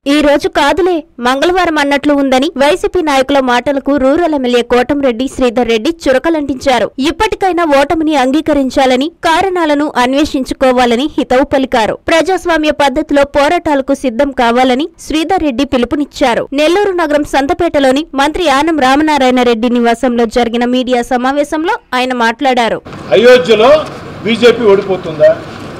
ఈ రోజు కాదులే మంగళవారం అన్నట్లు ఉందని వైసీపీ నాయకుల మాటలకు రూరల్ ఎమ్మెల్యే కోటంరెడ్డి శ్రీధర్ రెడ్డి చురకలంటించారు. ఇప్పటికైనా ఓటమిని అంగీకరించాలని, కారణాలను అన్వేషించుకోవాలని హితవు పలికారు. ప్రజాస్వామ్య పద్ధతిలో పోరాటాలకు సిద్ధం కావాలని శ్రీధర్ రెడ్డి పిలుపునిచ్చారు. నెల్లూరు నగరం సంతపేటలోని మంత్రి ఆనం రామనారాయణ రెడ్డి నివాసంలో జరిగిన మీడియా సమావేశంలో ఆయన మాట్లాడారు. అయోధ్యలో బీజేపీ ఓడిపోతుందా?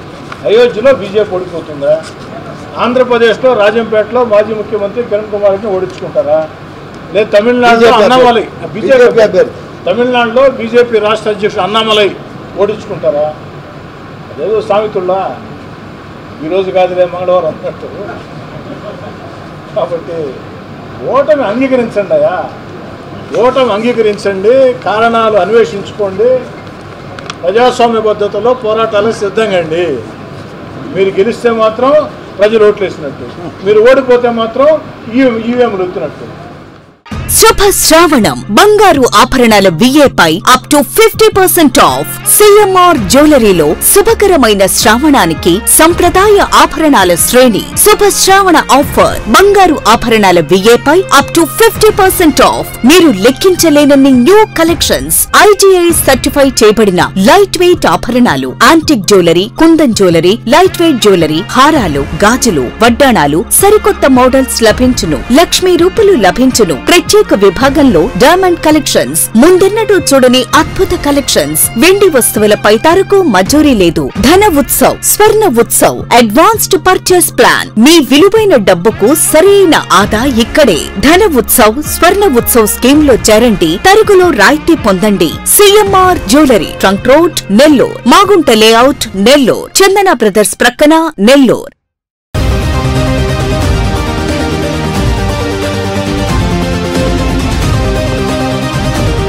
ఆంధ్రప్రదేశ్లో రాజంపేటలో మాజీ ముఖ్యమంత్రి కిరణ్ కుమార్ రెడ్డిని ఓడించుకుంటారా? లేదు తమిళనాడులో అన్నామలై తమిళనాడులో బీజేపీ రాష్ట్ర అధ్యక్షుడు అన్నామలై ఓడించుకుంటారా? అదేదో సామెతుల్లా ఈరోజు కాదులే మంగళవారం అన్నట్టు. కాబట్టి ఓటమి అంగీకరించండి అయ్యా, ఓటమి అంగీకరించండి, కారణాలు అన్వేషించుకోండి, ప్రజాస్వామ్య పద్ధతిలో పోరాటాలకు సిద్ధంగా అండి. మీరు గెలిస్తే మాత్రం ప్రజలు ఓట్లేసినట్టు, మీరు ఓడిపోతే మాత్రం ఈవీఎంలు ఎత్తినట్టు. శుభ శ్రావణం బంగారు ఆభరణాల విఏపై అప్ టు 50% ఆఫ్. సిఎంఆర్ జ్యువెలరీలో శుభకరమైన శ్రావణానికి సంప్రదాయ ఆభరణాల శ్రేణి. శుభ శ్రావణ ఆఫర్ బంగారు ఆభరణాల విఏపై అప్ టు 50% ఆఫ్. మీరు లెక్కించలేనన్ని న్యూ కలెక్షన్స్, ఐజీఐ సర్టిఫై చేయబడిన లైట్ వెయిట్ ఆభరణాలు, antique jewellery, kundan jewellery, light weight jewellery, హారాలు, గాజులు, వడ్డాణాలు, సరికొత్త మోడల్స్ లభించును. లక్ష్మీ రూపులు లభించును. ప్రత్యేక విభాగంలో డైమండ్ కలెక్షన్స్, ముందెన్నడూ చూడని అద్భుత కలెక్షన్స్. వెండి వస్తువులపై తరకు మజూరీ లేదు. Dhana Utsav, Swarna Utsav, advanced purchase plan. మీ విలువైన డబ్బుకు సరైన ఆదా ఇక్కడే. ధన ఉత్సవ్, స్వర్ణ ఉత్సవ్ స్కీమ్ లో చేరండి, తరుగులో రాయితీ పొందండి. CMR jewellery, trunk road, Nellore. Magunta layout, Nellore. Chandana brothers ప్రక్కన, నెల్లూరు.